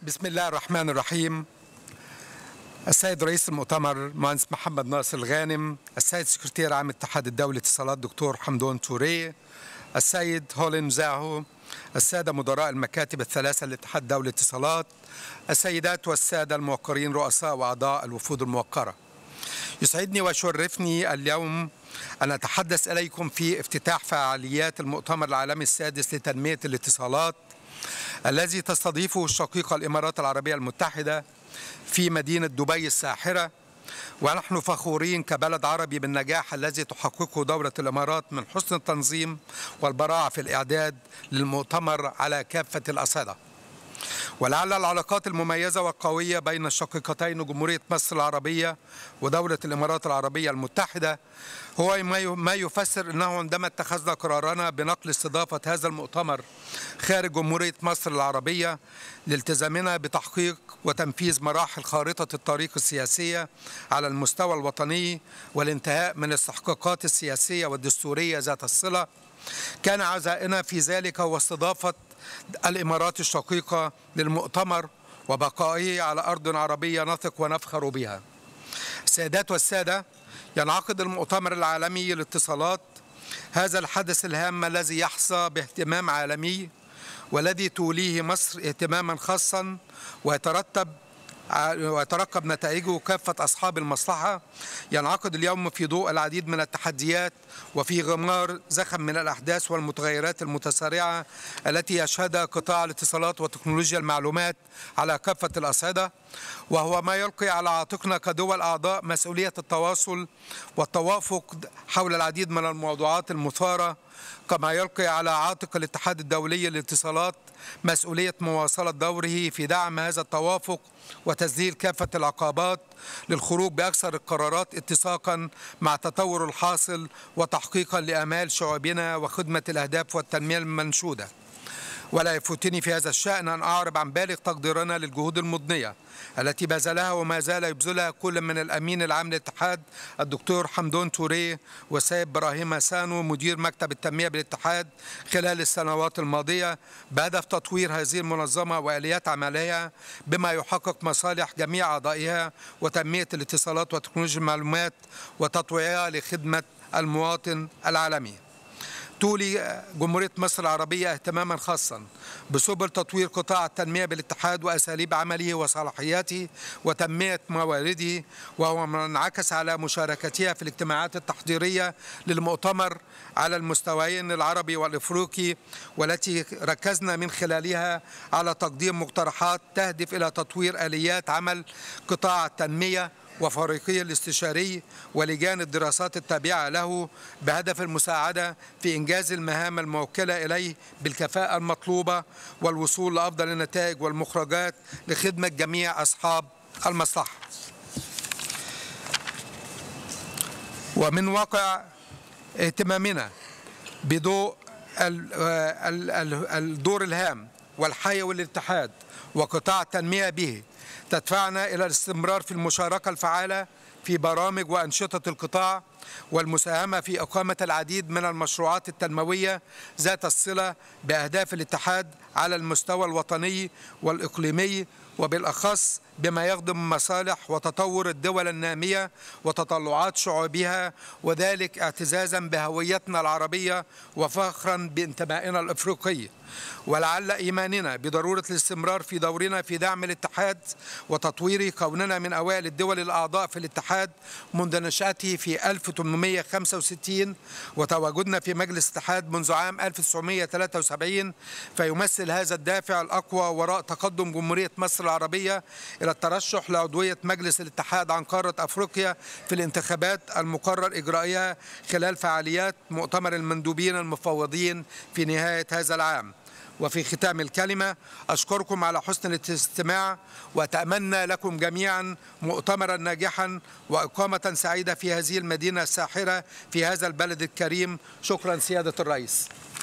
بسم الله الرحمن الرحيم. السيد رئيس المؤتمر مهندس محمد ناصر الغانم، السيد سكرتير عام الاتحاد الدولي للاتصالات دكتور حمدون توريه، السيد هولين زاهو، السادة مدراء المكاتب الثلاثة للاتحاد الدولي للاتصالات، السيدات والسادة الموقرين رؤساء وأعضاء الوفود الموقرة. يسعدني ويشرفني اليوم أن أتحدث إليكم في افتتاح فعاليات المؤتمر العالمي السادس لتنمية الاتصالات الذي تستضيفه الشقيقة الإمارات العربية المتحدة في مدينة دبي الساحرة، ونحن فخورين كبلد عربي بالنجاح الذي تحققه دولة الإمارات من حسن التنظيم والبراعة في الإعداد للمؤتمر على كافة الأصعدة. ولعل العلاقات المميزة والقوية بين الشقيقتين جمهورية مصر العربية ودولة الإمارات العربية المتحدة هو ما يفسر أنه عندما اتخذنا قرارنا بنقل استضافة هذا المؤتمر خارج جمهورية مصر العربية لالتزامنا بتحقيق وتنفيذ مراحل خارطة الطريق السياسية على المستوى الوطني والانتهاء من الاستحقاقات السياسية والدستورية ذات الصلة، كان عزائنا في ذلك هو استضافة الإمارات الشقيقة للمؤتمر وبقائه على أرض عربية نثق ونفخر بها. السيدات والسادة، ينعقد المؤتمر العالمي للاتصالات، هذا الحدث الهام الذي يحظى باهتمام عالمي والذي توليه مصر اهتماما خاصا ويترقب نتائجه كافة أصحاب المصلحة. ينعقد اليوم في ضوء العديد من التحديات وفي غمار زخم من الأحداث والمتغيرات المتسارعة التي يشهدها قطاع الاتصالات وتكنولوجيا المعلومات على كافة الأصعدة، وهو ما يلقي على عاتقنا كدول أعضاء مسؤولية التواصل والتوافق حول العديد من الموضوعات المثارة، كما يلقي على عاتق الاتحاد الدولي للاتصالات مسؤولية مواصلة دوره في دعم هذا التوافق وتذليل كافة العقبات للخروج بأكثر القرارات اتساقا مع التطور الحاصل وتحقيقا لآمال شعوبنا وخدمة الأهداف والتنمية المنشودة. ولا يفوتني في هذا الشأن أن أعرب عن بالغ تقديرنا للجهود المضنية التي بذلها وما زال يبذلها كل من الأمين العام للاتحاد الدكتور حمدون توريه والسيد إبراهيم سانو مدير مكتب التنمية بالاتحاد خلال السنوات الماضية بهدف تطوير هذه المنظمة وآليات عملها بما يحقق مصالح جميع أعضائها وتنمية الاتصالات وتكنولوجيا المعلومات وتطويرها لخدمة المواطن العالمي. تولي جمهورية مصر العربية اهتماما خاصا بسبل تطوير قطاع التنمية بالاتحاد وأساليب عمله وصلاحياته وتنمية موارده، وهو ما انعكس على مشاركتها في الاجتماعات التحضيرية للمؤتمر على المستويين العربي والإفريقي، والتي ركزنا من خلالها على تقديم مقترحات تهدف إلى تطوير آليات عمل قطاع التنمية وفريقه الاستشاري ولجان الدراسات التابعة له بهدف المساعدة في إنجاز المهام الموكلة إليه بالكفاءة المطلوبة والوصول لأفضل النتائج والمخرجات لخدمة جميع أصحاب المصلحة. ومن واقع اهتمامنا بضوء الدور الهام والحيوي للاتحاد وقطاع التنمية به تدفعنا إلى الاستمرار في المشاركة الفعالة في برامج وأنشطة القطاع والمساهمة في إقامة العديد من المشروعات التنموية ذات الصلة بأهداف الاتحاد على المستوى الوطني والإقليمي، وبالأخص بما يخدم مصالح وتطور الدول النامية وتطلعات شعوبها، وذلك اعتزازا بهويتنا العربية وفخرا بانتمائنا الإفريقي. ولعل إيماننا بضرورة الاستمرار في دورنا في دعم الاتحاد وتطويره كوننا من أوائل الدول الأعضاء في الاتحاد منذ نشأته في 1865 وتواجدنا في مجلس الاتحاد منذ عام 1973، فيمثل هذا الدافع الأقوى وراء تقدم جمهورية مصر العربية إلى الترشح لعضوية مجلس الاتحاد عن قارة أفريقيا في الانتخابات المقرر إجرائها خلال فعاليات مؤتمر المندوبين المفوضين في نهاية هذا العام. وفي ختام الكلمة أشكركم على حسن الاستماع وأتمنى لكم جميعا مؤتمرا ناجحا وإقامة سعيدة في هذه المدينة الساحرة في هذا البلد الكريم. شكرا سيادة الرئيس.